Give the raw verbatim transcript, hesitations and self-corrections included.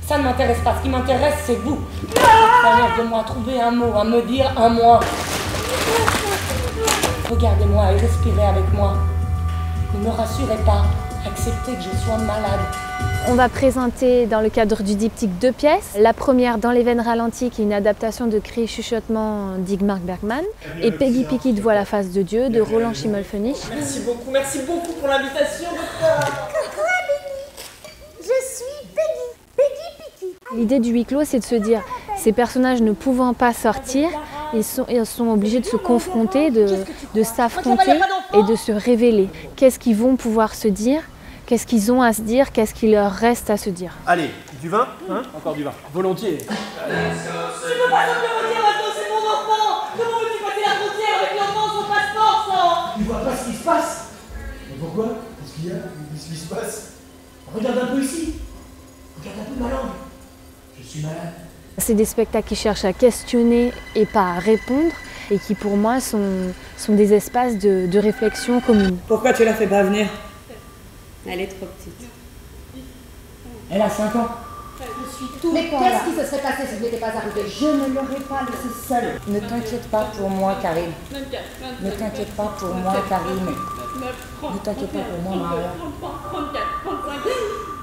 Ça ne m'intéresse pas. Ce qui m'intéresse, c'est vous. Derrière de moi, trouver un mot, à me dire un moi. Regardez-moi et respirez avec moi. Ne me rassurez pas. Acceptez que je sois malade. On va présenter dans le cadre du diptyque deux pièces. La première, Dans les veines ralenties, qui est une adaptation de Cris et chuchotements d'Igmar Bergman. Et Peggy Pickett voit la face de Dieu de Roland Schimmelpfennig. Merci beaucoup, merci beaucoup pour l'invitation, docteur. Coucou Amélie, je suis Peggy, Peggy Pickett. L'idée du huis clos, c'est de se dire, ces personnages ne pouvant pas sortir, ils sont, ils sont obligés de se confronter, de, de s'affronter et de se révéler. Qu'est-ce qu'ils vont pouvoir se dire? Qu'est-ce qu'ils ont à se dire? Qu'est-ce qu'il leur reste à se dire? Allez, du vin, hein? Encore du vin. Volontiers. Tu peux pas simplement dire maintenant, c'est mon enfant. Comment veux-tu passer la frontière avec l'enfant, son passeport, sans... Tu vois pas ce qui se passe? Mais pourquoi? Qu'est-ce qu'il y a? Qu'est-ce qui se passe? Regarde un peu ici. Regarde un peu ma langue. Je suis malade. C'est des spectacles qui cherchent à questionner et pas à répondre, et qui pour moi sont, sont des espaces de, de réflexion commune. Pourquoi tu la fais pas venir? Elle est trop petite. Elle a cinq ans. Je suis tout Mais qu'est-ce qui se serait passé si je n'étais pas arrivée? Je ne l'aurais pas laissée seule. Ne t'inquiète pas pour moi, Karine. Ne t'inquiète pas pour moi, Karine. Ne t'inquiète pas pour moi, Maria.